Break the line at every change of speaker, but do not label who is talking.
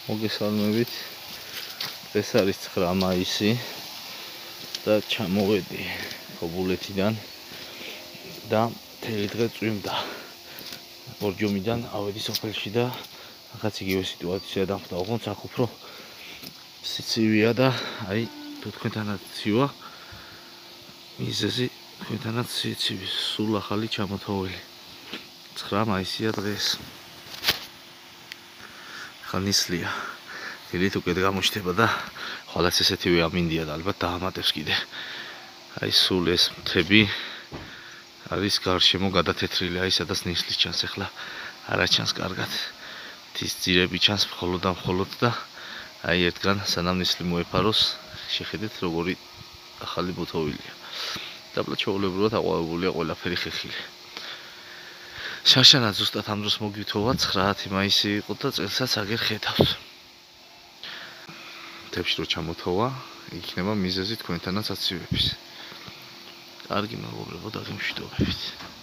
მოგესალმებით. ეს არის 9 მაისი და ჩამოვედი ხობულეთიდან და მთელი დღე წვიმდა. ორჯომიდან ავედი სოფელში და რაღაც იგივე სიტუაცია დამხდა. ოღონდ აქ უფრო სიცივეა და აი თუ თქვენთანაც ცივა მიზეზი თქვენთანაც სიცივის სულ ახალი ჩამოთოვილი. 9 მაისია დღეს. ხანისლია. დილით უკეთ გამოჩნდება და ხოლმე ესეთივე ამინდია და ალბათ დაამატებს კიდე. აი სულ ეს მთები არის გარშემო გადათეთრილი, აი სადაც ნისლი ჩანს, ახლა არა ჩანს კარგად. თის ძირები ჩანს მხოლოდ და მხოლოდ და აი ერთგან სანამ ნისლი მოეფაროს, შეხედეთ როგორი ახალი მოთოვილია. დაბლა ჩაოლებრულად აყვავებულია ყველაფერი ხეხილი. შარშანა ზუსტად ამ დროს მოგვითოვა 9 მაისი იყო და წელსაც აგერ ხედავს. მთებში რო ჩამოთოვა, იქნება მიზეზი თქვენთანაც აცივების. კარგი მეგობრებო, დაგემშვიდობებით.